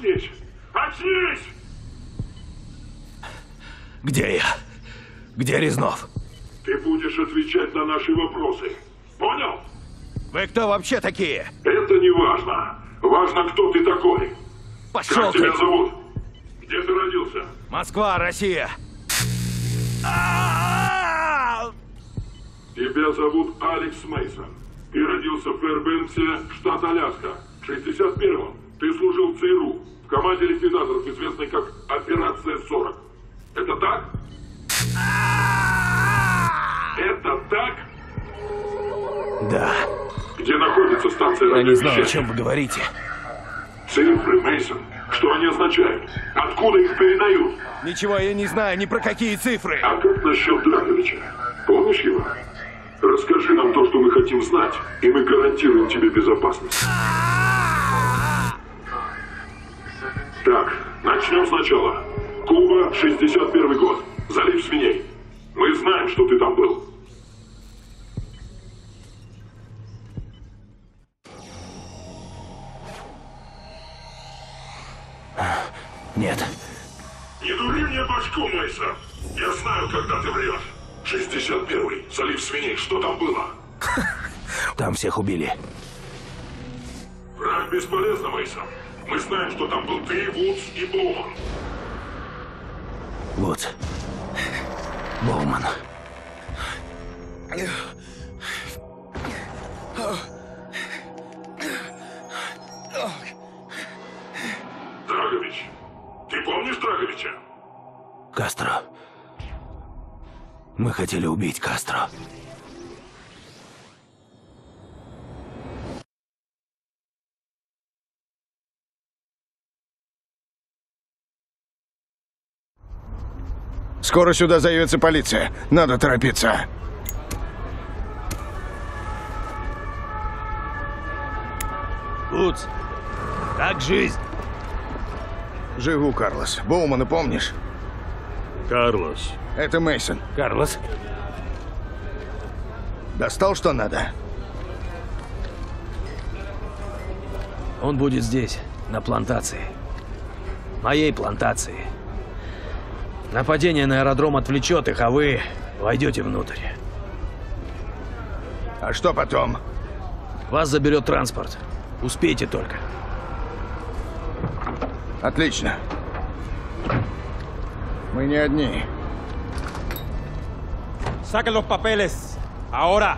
Очнись! Очнись! Где я? Где Резнов? Ты будешь отвечать на наши вопросы. Понял? Вы кто вообще такие? Это не важно. Важно, кто ты такой. Пошел Как ты! тебя зовут? Где ты родился? Москва, Россия. Тебя зовут Алекс Мейсон. Ты родился в Фэрбенксе, штат Аляска. В 61-м ты служил в ЦРУ, в команде ликвидаторов, известной как Операция 40. Это так? Это так? Да. Где находится станция Я не знаю, о радиовещания? чем вы говорите. Цифры, Мейсон. Что они означают? Откуда их передают? Ничего я не знаю ни про какие цифры. А как насчет Драговича? Помнишь его? Расскажи нам то, что мы хотим знать, и мы гарантируем тебе безопасность. Так, начнем сначала. Куба, 61 год. Залив свиней. Мы знаем, что ты там был. Нет. Не дури мне башку, Мейсон. Я знаю, когда ты врешь. 61-й. Залив свиней. Что там было? Там всех убили. Враг бесполезно, Мейсон. Мы знаем, что там был ты, Вудс и Боуман. Вот. Боуман. Драгович. Ты помнишь Драговича? Кастро. Мы хотели убить Кастро. Скоро сюда заявится полиция. Надо торопиться. Вудс, как жизнь? Живу, Карлос. Боумана помнишь? Карлос. Это Мейсон. Карлос? Достал, что надо? Он будет здесь, на плантации. Моей плантации. Нападение на аэродром отвлечет их, а вы войдете внутрь. А что потом? Вас заберет транспорт. Успейте только. Отлично. Мы не одни. Saquen los papeles. Ahora.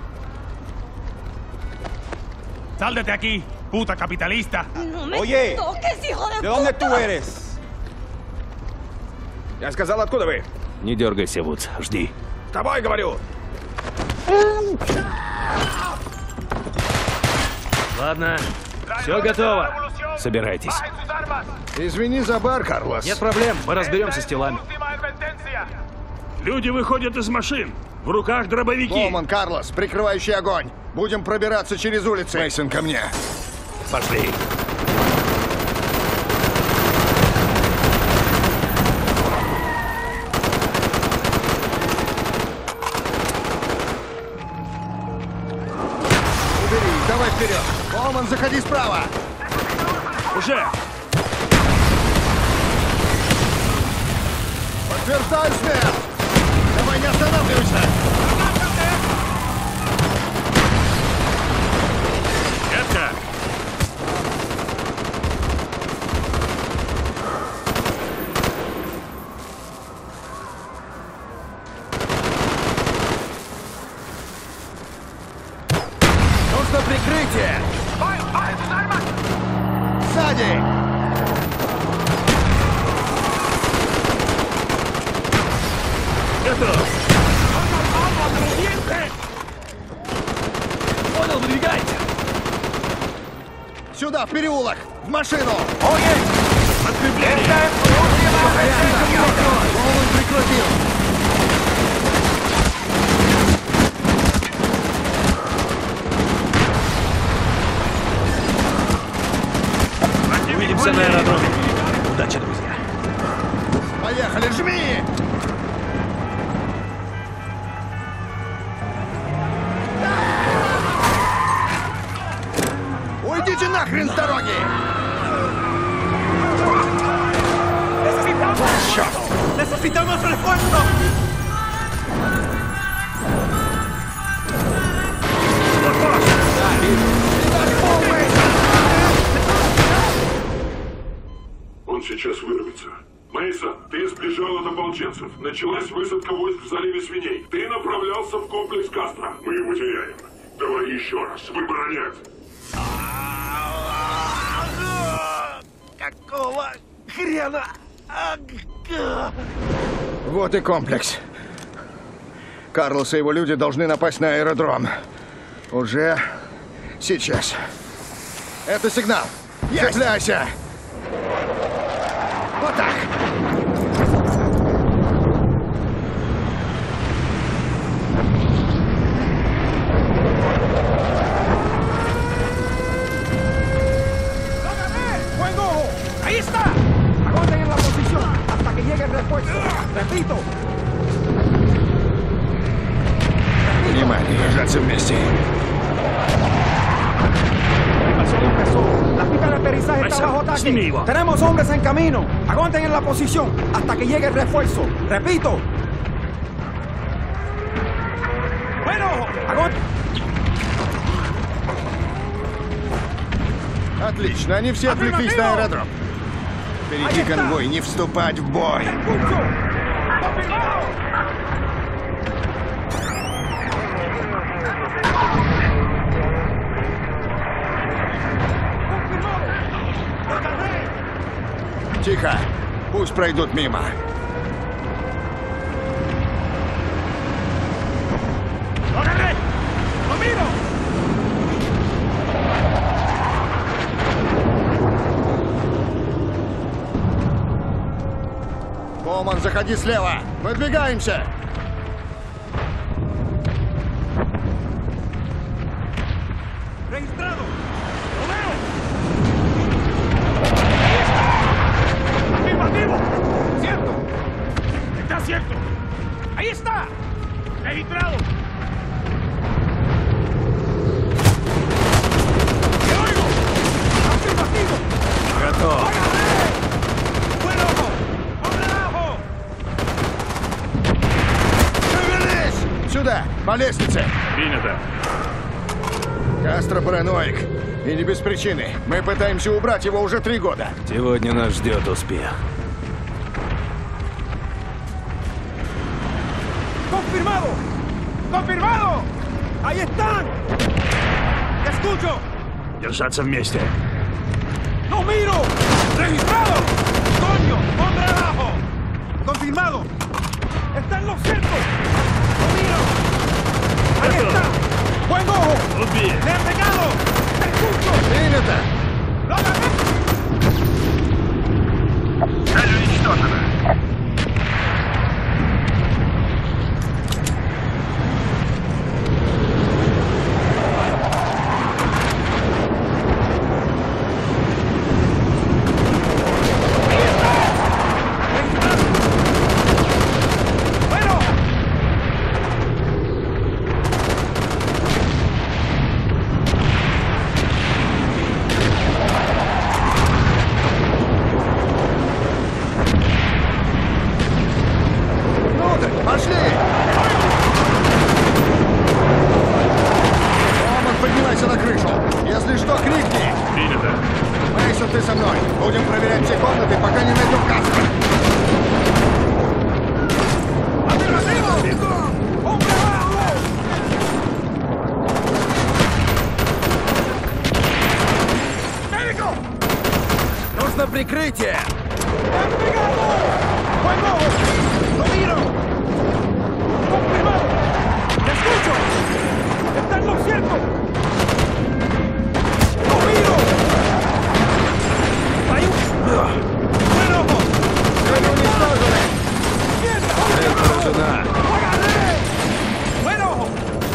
¡Sal de aquí, puta capitalista! No me Oye, toques, hijo de ¿De dónde puta. tú eres? Я сказал, откуда вы? Не дергайся, Вудс, жди. С тобой, говорю. Ладно, все готово. Собирайтесь. Извини за бар, Карлос. Нет проблем, мы разберемся с телами. Люди выходят из машин. В руках дробовики. Боуман, Карлос, прикрывающий огонь. Будем пробираться через улицы. Мейсон, ко мне. Пошли. Убери, давай вперед. Боуман, заходи справа. Уже! Подтверждаю смерть. Давай, не останавливайся. Детка! Нужно прикрытие. Сзади. Готов! Понял, выдвигайте. Сюда, в переулок. В машину. Подкрепление! Боуман прикрутил. Увидимся на аэродроме. Удачи, друзья. Поехали, жми. Уйдите нахрен с дороги! ¡Necesitamos refuerzo! Он сейчас вырвется. Мейсон, ты сбежал от ополченцев. Началась высадка войск в заливе свиней. Ты направлялся в комплекс Кастро. Мы его теряем. Давай еще раз. Выбора нет. Какого хрена? Вот и комплекс. Карлос и его люди должны напасть на аэродром. Уже сейчас. Это сигнал. Цепляйся! Вот так! ¡Fuego! ¡Ahí está! Aguanten en la posición hasta que llegue el refuerzo. Repito. Внимание, держаться вместе. La pista de aterrizaje está bajo ataque. Tenemos hombres en camino. Aguanten en la posición hasta que llegue el refuerzo. Repito. Bueno, aguanten. Отлично, они все отвлеклись на аэродром. Впереди конвой, не вступать в бой. Тихо, пусть пройдут мимо. Боман, заходи слева. Выдвигаемся. Registrado. ¡Afirmativo! ¡Cierto! ¡Está cierto! ¡Ahí está! ¡Registrado! ¡Te oigo! ¡Afirmativo! Готов. ¡Buen ojo! ¡Hombre abajo! Шевелись! Сюда, по лестнице. Принято. Кастро параноик. И не без причины. Мы пытаемся убрать его уже 3 года. Сегодня нас ждет успех. ¡Confirmado! ¡Confirmado! ¡Ahí están! ¡Te escucho! Держаться вместе. ¡No miro! ¡Registrado! ¡Coño! ¡Hombre abajo! ¡Confirmado! ¡Está en lo cierto! ¡No miro! ¡Ahí está! ¡Buen ojo! ¡Le han pegado! ¡Te escucho! Принято! ¡Lo agarré! Цель уничтожена. ¡Bueno! Пошли! Боман, поднимайся на крышу. Если что, крикни. Принято. Мейсон, ты со мной. Будем проверять все комнаты, пока не найдем Кастро. ¡Afirmativo! ¡Hombre abajo! ¡Médico! Нужно прикрытие. ¡Me han pegado! ¡Buen ojo! ¡Lo miro! ¡Confirmado! ¡Te escucho! ¡Está en lo cierto! ¡Lo miro! ¡Hay un... ¡Buen ojo! Цель уничтожены. ¡Mierda! Цель поражена. ¡Lo agarré! ¡Buen ojo!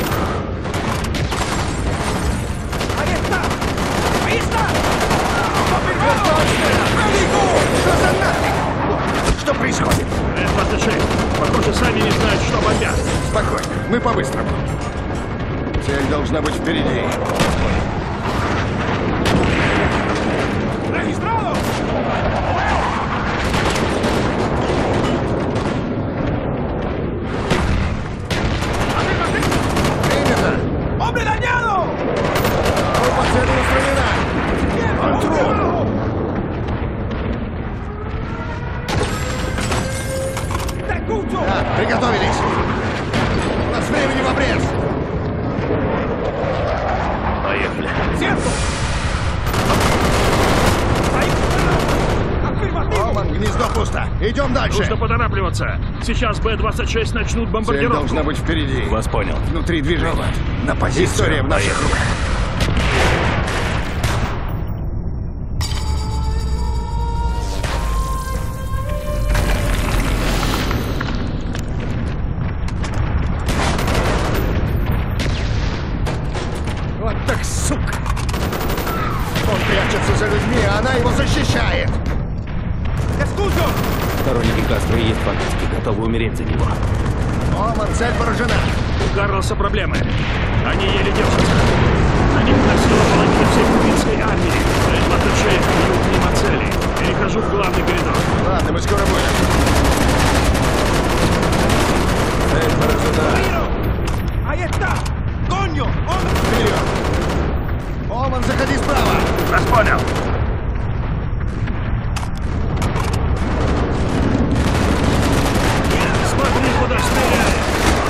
¡Ahí está! ¡Ahí está! ¡Confirmado! ¡Médico! Что за нафиг? Что происходит? Похоже, сами не знают, что бомбят. Спокойно, мы по-быстрому. Цель должна быть впереди. ¡Registrado! Да, приготовились. У нас времени в обрез. Поехали. ¡Cierto! ¡Ahí! ¡Afirmativo! Оман, гнездо пусто. Идем дальше. Нужно поторапливаться. Сейчас Б-26 начнут Цель бомбардировку. должна быть впереди. Вас понял. Внутри движения. На позиции. История в наших руках. Вот так, сука! Он прячется за людьми, а она его защищает. ¡Escucho! Сторонники Кастро есть фактически готовы умереть за него. Оман, цель поражена. У Карлоса проблемы. Они еле держатся. На них носила половина всей кубинской армии. Латышей бьют мимо цели. Перехожу в главный коридор. Ладно, мы скоро будем. Цель поражена. ¡Miro! ¡Ahí está! ¡Coño! ¡Hombre! Вперед! Оман, заходи справа. Вас понял. Смотри, куда стреляет.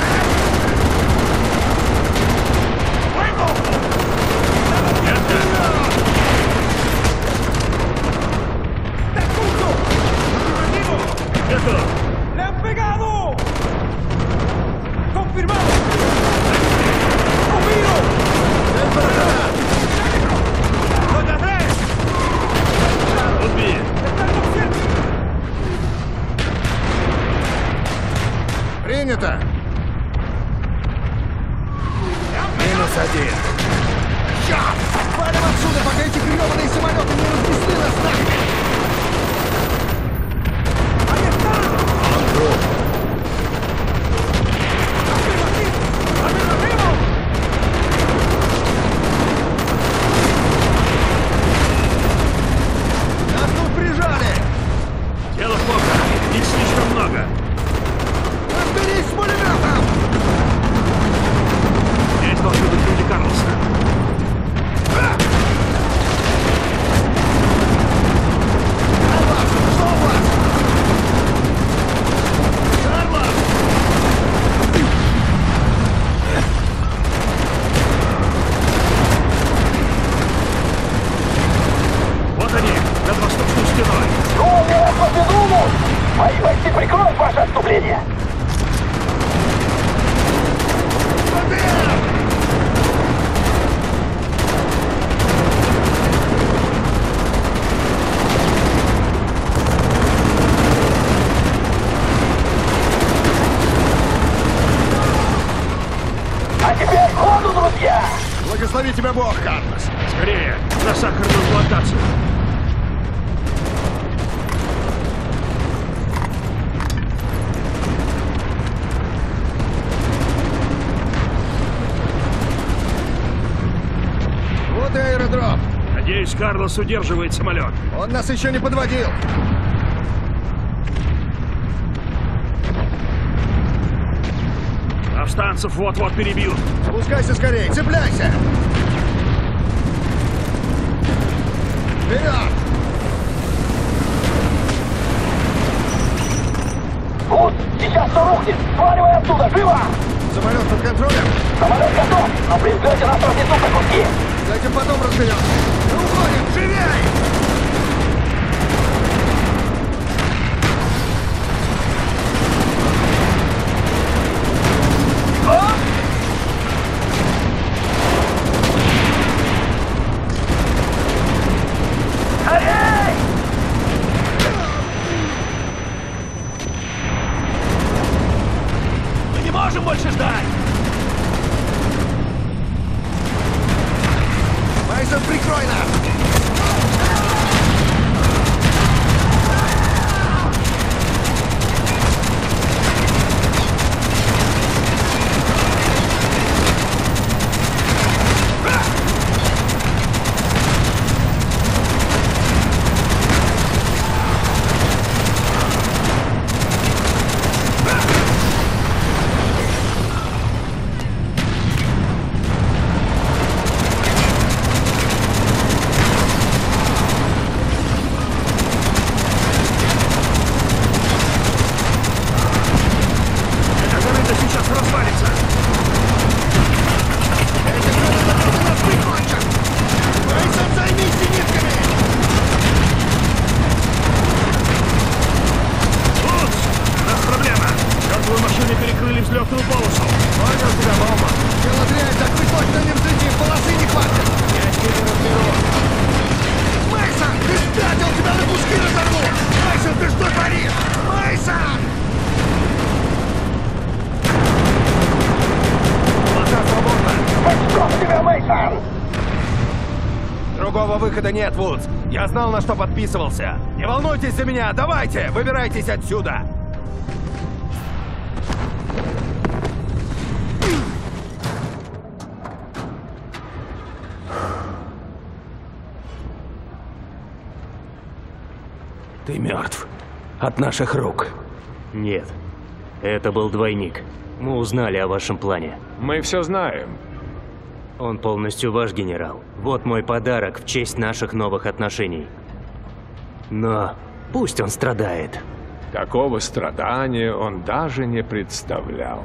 ¡Te escucho! ¡Afirmativo! Готов. ¡Le han pegado! ¡Confirmado! ¡No miro! Цель поражена. ¡Doña Andrés! Убей. ¡Está en los cielos! Принято. Минус один. Черт! Валим отсюда, пока эти гребаные самолеты не разнесли нас нахрен! ¡Ahí está! ¡Afirmativo! ¡Afirmativo! Нас тут прижали! Дело плохо. Их слишком много. Разберись с пулеметом! Здесь должны быть люди Карлоса. Карлос, что у вас? Карлос! Вот они, над восточной стеной. Мои бойцы прикроют ваше отступление! А теперь ходу, друзья! Благослови тебя Бог, Карлос! Скорее, на сахарную плантацию. Вот и аэродром. Надеюсь, Карлос удерживает самолет. Он нас еще не подводил. Повстанцев вот-вот перебьют. Спускайся скорее, цепляйся! Вперед! Вот, сейчас все рухнет! Сваливай отсюда, живо! Самолет под контролем. Самолет готов, но при взлете нас разнесут на куски! С этим потом разберемся. Ну, уходим, живей! Мы не можем больше ждать! Майсон, прикрой нас! взлетную полосу. Понял тебя, Баума. Дело дрянь, так мы точно не взлетим, полосы не хватит. Я тебе разберу. Мейсон, ты спятил, тебя на куски разорву! Мейсон, ты что творишь? Мейсон! Полоса свободна. Что тебя, Мейсон? Другого выхода нет, Вудс. Я знал, на что подписывался. Не волнуйтесь за меня, давайте, выбирайтесь отсюда. Ты мертв. От наших рук. Нет. Это был двойник. Мы узнали о вашем плане. Мы все знаем. Он полностью ваш генерал. Вот мой подарок в честь наших новых отношений. Но пусть он страдает. Такого страдания он даже не представлял.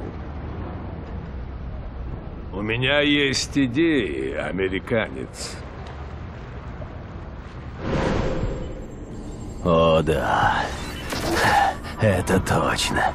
У меня есть идеи, американец. О, да. Это точно.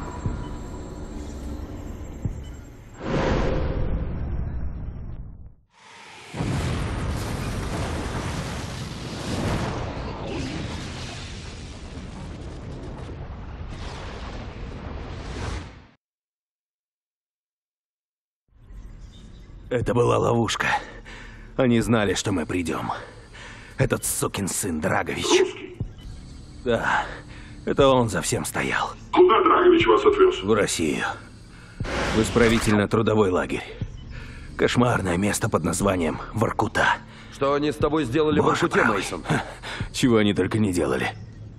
Это была ловушка. Они знали, что мы придем. Этот сукин сын Драгович. Русский? Да, это он за всем стоял. Куда Драгович вас отвез? В Россию. В исправительно-трудовой лагерь. Кошмарное место под названием Воркута. Что они с тобой сделали в Боже Воркуте, правый. Мейсон? Чего они только не делали.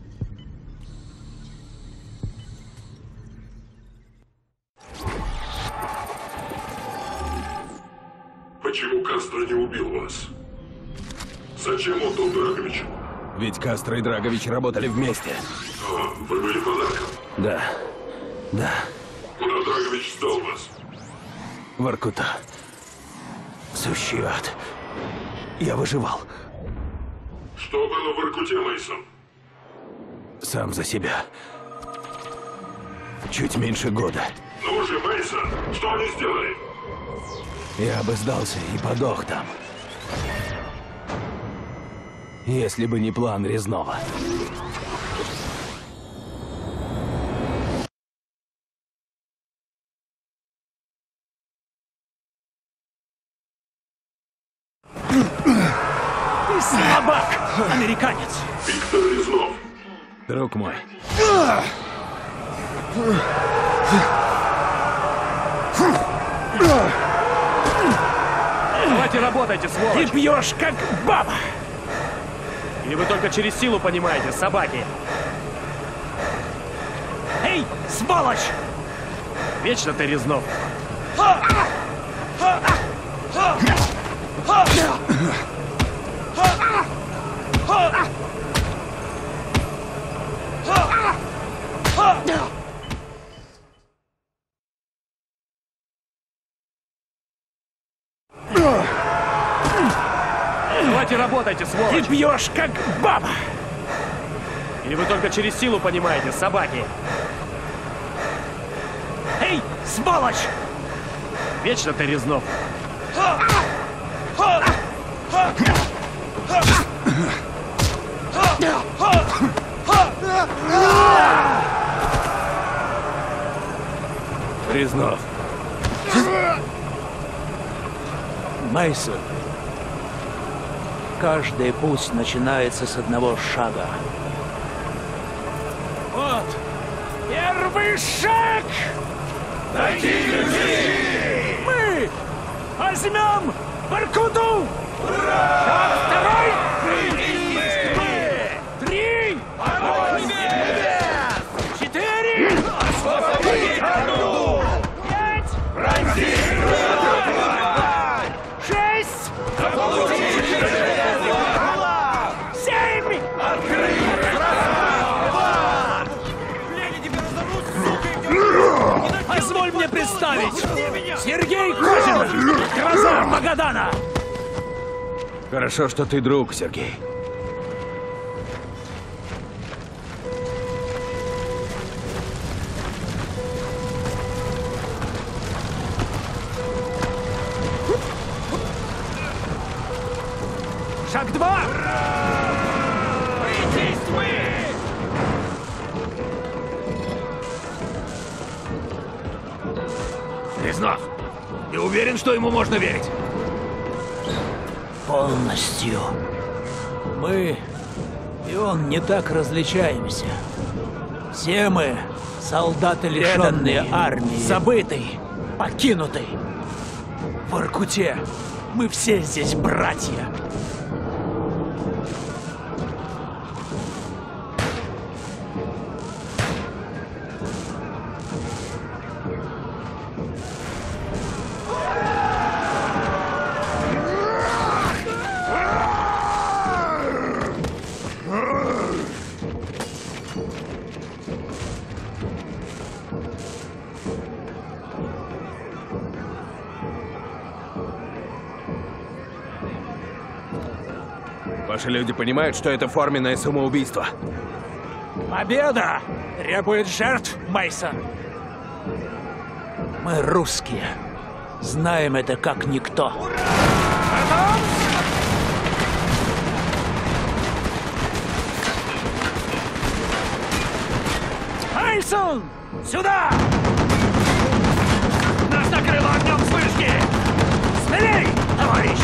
Почему Кастро не убил вас? Зачем он дал Драговичу? Ведь Кастро и Драгович работали вместе. А, вы были подарком. Да, да, Куда Драгович сдал вас? Воркута. Сущий ад. Я выживал. Что было в Воркуте, Мейсон? Сам за себя. Чуть меньше года. Ну же, Мейсон, что они сделали? Я бы сдался и подох там. Если бы не план Резнова. Ты слабак, американец. Виктор Резнов. Друг мой. Давайте работайте, сволочь! Ты пьешь как баба. Или вы только через силу понимаете, собаки? Эй, сволочь! Вечно ты, Резнов. Давайте работайте, Ты сволочь! пьешь как баба. Или вы только через силу понимаете, собаки? Эй, сволочь! Вечно ты, Резнов. Резнов. Мейсон, каждый путь начинается с одного шага. Вот, первый шаг! Найти людей! Мы возьмем Воркуту! Шаг второй! Три! Четыре! Пять! Шесть! Семь! Позволь мне представить! Сергей Козин! Гроза Магадана! Хорошо, что ты друг, Сергей. Грязнов! Ты уверен, что ему можно верить? Полностью. Мы и он не так различаемся. Все мы солдаты, лишенные армии. Забытый, покинутый. В Воркуте мы все здесь братья. Ваши люди понимают, что это форменное самоубийство? Победа требует жертв, Мейсон. Мы русские. Знаем это как никто. Мейсон! Сюда! Нас накрыло огнем с вышки! Смелей, товарищ!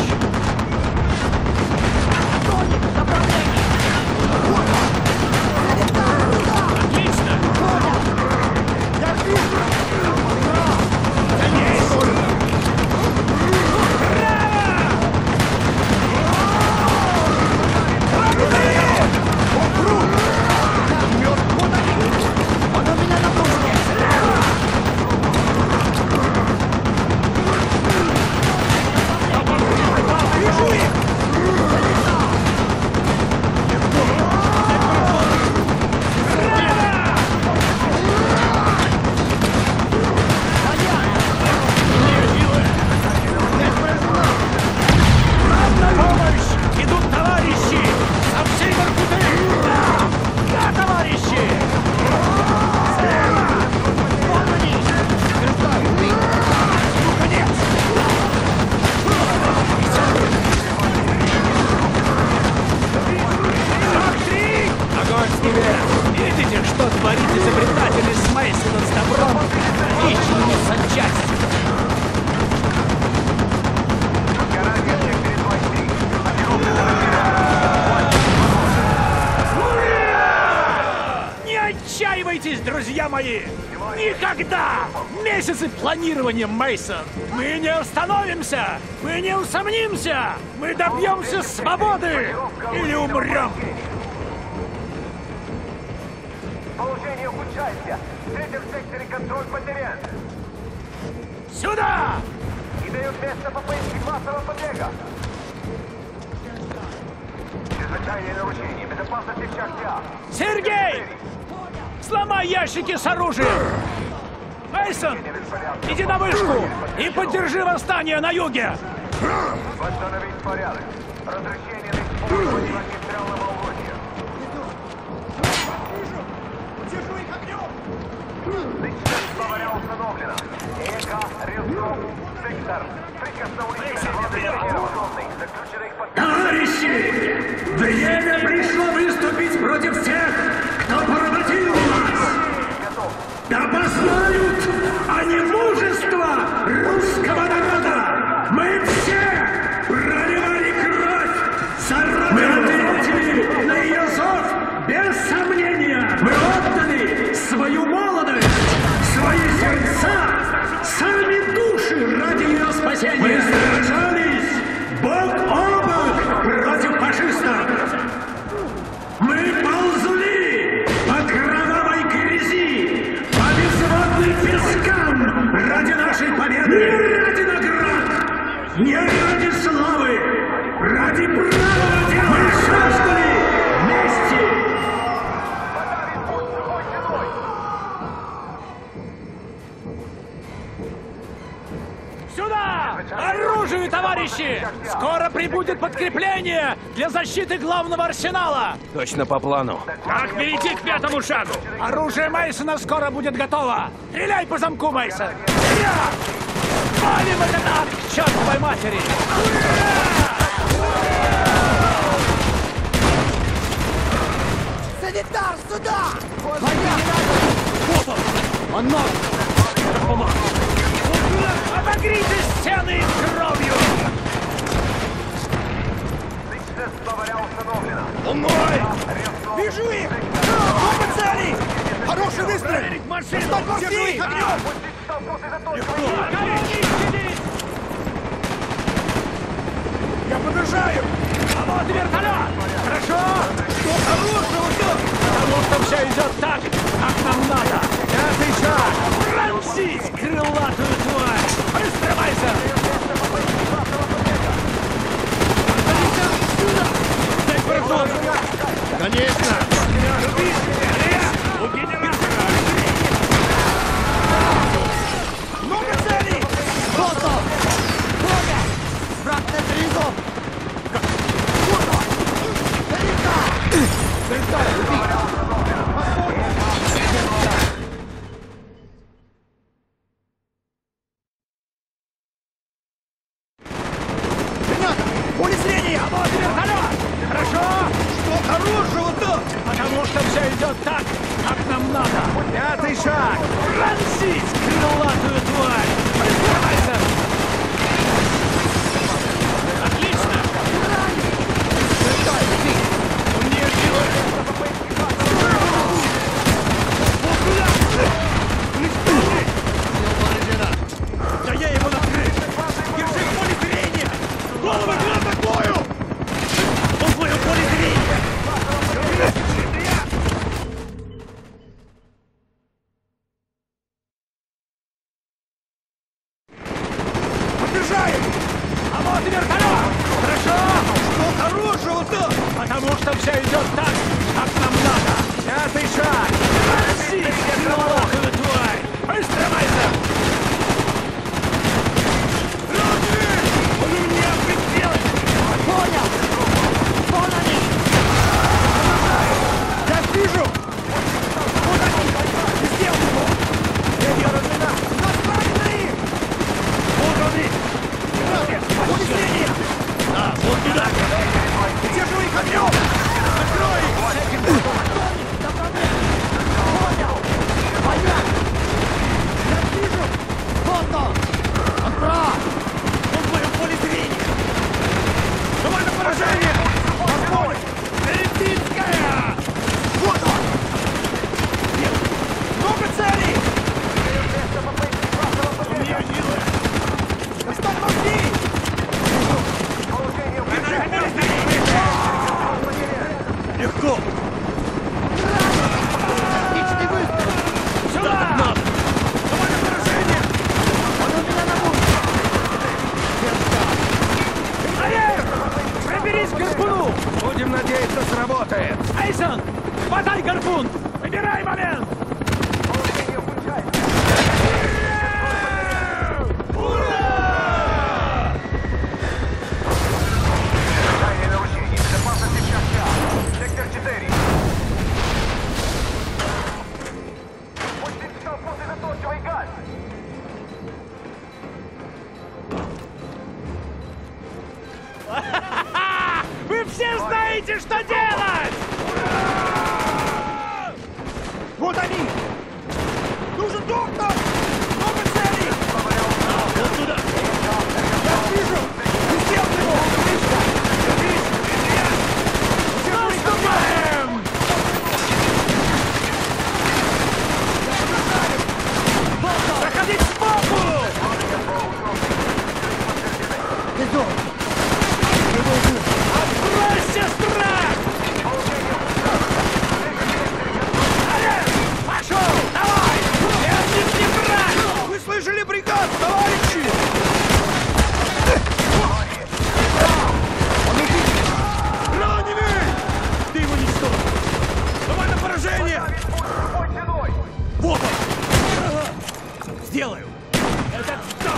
Видите, что творит изобретатель с Мейсоном с добром, личными санчастью? Не отчаивайтесь, друзья мои! Никогда! Месяцы планирования, Мейсон! Мы не остановимся! Мы не усомнимся! Мы добьемся свободы! Или умрем! Положение ухудшается. В третьем секторе контроль потерян. Сюда! И дает место попытки массового побега. Чрезвычайное нарушение безопасности в шахте А. Сергей! Сломай ящики с оружием! Мейсон, иди на вышку и поддержи восстание на юге! Восстановить порядок. Разрешение на использование огнестрельного оружия. Личность главаря установлена. ЭК, Рилсов, сектор. Товарищи! Время пришло выступить против тех, кто поработил вас! Да познают они мужество русского народа! Мы все проливали кровь за родину! Мы ответили на ее зов без сомнения! Мы отдали свою молодость, свои сердца, сами души ради ее спасения! Мы сражались бок о бок против фашистов! Мы ползли по кровавой грязи, по безводным пескам ради нашей победы! Не ради наград, не ради славы, ради правого дела! Мы создали вместе! Сюда! Оружие, товарищи! Скоро прибудет подкрепление для защиты главного арсенала! Точно по плану. Как перейти к пятому шагу? Оружие Мейсона скоро будет готово! Стреляй по замку, Мейсон! Палим этот ад к чертовой матери! Санитар, сюда! Вот он! Он ног! Помог! Что держи их огнем! Я подражаю! А вот вертолет! Хорошо? Что хорошего-то? Потому что все идет так, как нам надо. Пятый шаг! Франсис, крылатую тварь! Пристревайся! Дай прыжок! Конечно! У генератора! Много целей! Вот он! Много! Враг на дрезом! Ребята! Поле зрения! А вот вертолет! Хорошо? Что хорошего-то? Потому что все идет так, как нам надо. Пятый шаг! Франсис, крылатую тварь! Пристревайся! Отлично! Умнее силы! Да я его накрыл! Держи в поле зрения! Головы к атакую! Он в моем поле зрения! Подбежаем! А вот и вертолет! Хорошо? Что хорошего-то? Потому что все идет так, как нам надо. Пятый шаг! Франсис, крылатую тварь! Пристревайся! Он у меня прицел! Понял! Вон они! Я вижу! Вот они! Сделал его! Я делаю на нас! Настраивай на их! Вот они! Поле зрения! Да, вот туда! Держу их огнем! Накрой их! Понял! Понятно! Я вижу! Вот он! Отправ! Он в моем поле зрения! Давай на поражение! Возможно! Олимпийская! Вот он! Нет! Много целей! У меня силы! Достань мозги! Держи в поле зрения! Легко! Отличный выстрел! Сюда! Надо! Давай на поражение! Он у меня на мушке! Олег! Проберись к гарпуну! Будем надеяться, сработает! Эйсон! Хватай гарпун! Выбирай момент! Сектор 4. Пусть столбу сосредоточивай газ. Вы все знаете, что делать! Вот они! Нужен доктор! Много целей! Вот туда! Я вижу! Ты сделал его! Наступаем! Заходить сбоку! Отбросьте страх! Олег! Пошел! Давай! Держись не брать! Вы слышали приказ, товарищи? Он убит! Раненый! Ты его не стоишь! Давай на поражение! Вот он! Сделаю! Это что?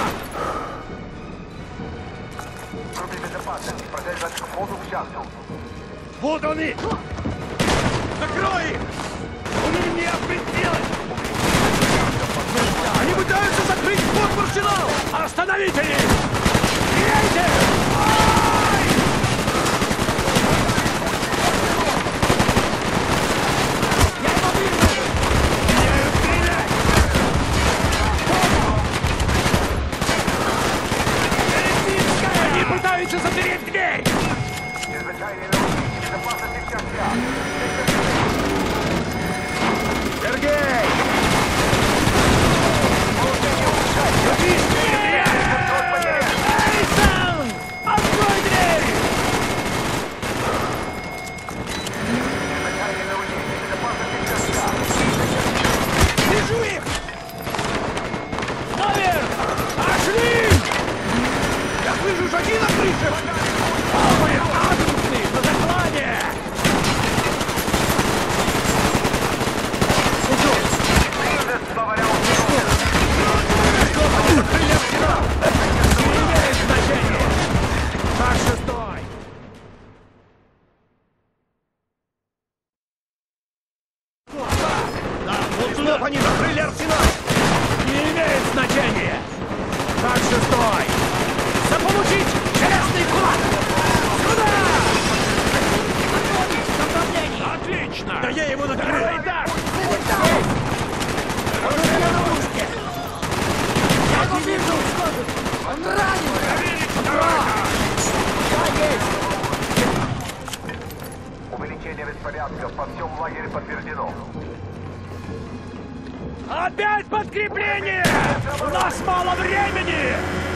Группе безопасности продолжать к входу в шахту. Вот они! Накрой их! Он у меня прицелен! Они пытаются закрыть вход в арсенал! Остановите их! Стреляйте! Я его вижу! Меняю стрелять! Они пытаются запереть дверь! Чрезвычайные нарушения безопасности в шахте. Сергей! Снова они закрыли арсенал! Не имеет значения! Как шестой! Заполучить железный кулак! Сюда! Отлично! Да я его накрыл! Я его вижу! Он ранен! Увеличение беспорядков по всем лагере подтверждено. Опять подкрепление! У нас мало времени!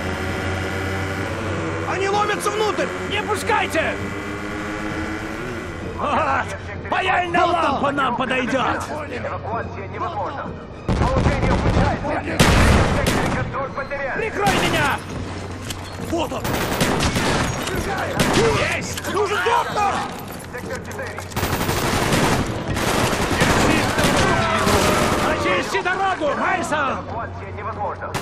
Они ломятся внутрь! Не пускайте! Вот! Паяльная лампа нам подойдет! Эвакуация невозможна. Положение включается. Секторе контроль потерян. Прикрой меня! Вот он! Есть! Нужен доктор! Сектор 4. Очисти дорогу, Мейсон! Эвакуация невозможна.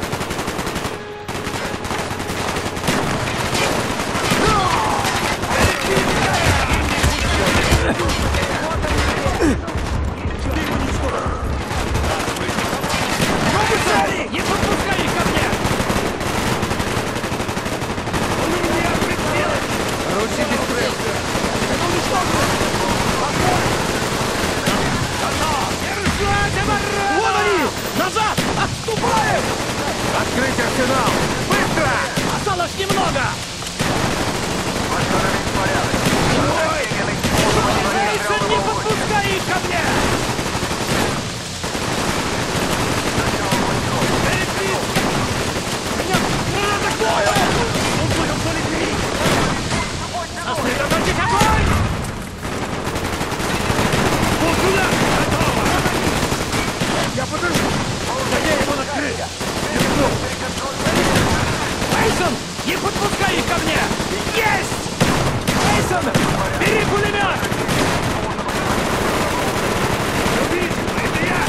Не подпускай их ко мне! Руси беспред! Это уничтожено! Вот они! Назад! Отступаем! Открыть арсенал! Быстро! Осталось немного! Мейсон, не подпускай их ко мне! Сосредоточить огонь! Вот сюда! Готово! Я подожду! Да я его накрыл! Мейсон, не подпускай их ко мне! Есть! Мейсон, бери пулемет! Это я!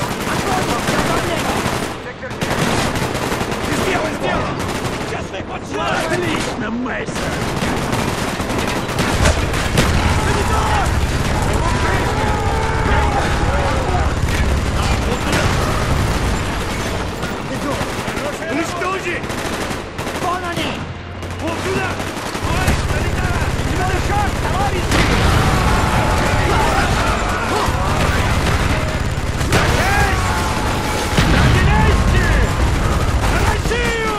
Ты сделал! Честный подсчет! Отлично, Мейсон! Уничтожи! Вон они! Вот сюда! Шаг, товарищ! На месте! На Россию!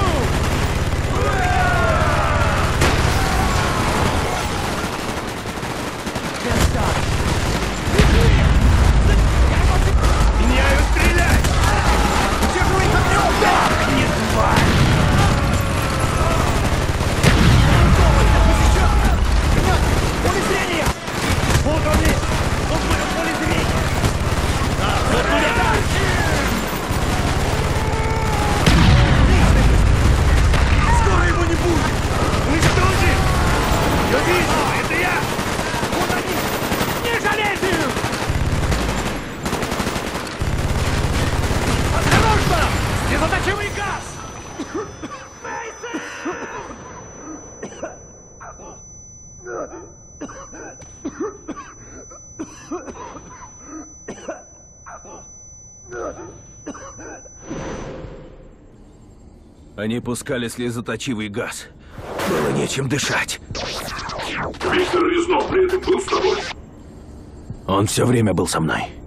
Меняю стрелять! Держу их огнем! Так, не тварь! Поле зрения! Вот он есть! Вот мое поле зрения! Да, вот туда! Скоро его не будет! Уничтожи! Я вижу! Это я! Вот они! Не жалейте их! Осторожно! Слезоточивый газ! Они пускали слезоточивый газ. Было нечем дышать. Виктор Резнов при этом был с тобой. Он все время был со мной.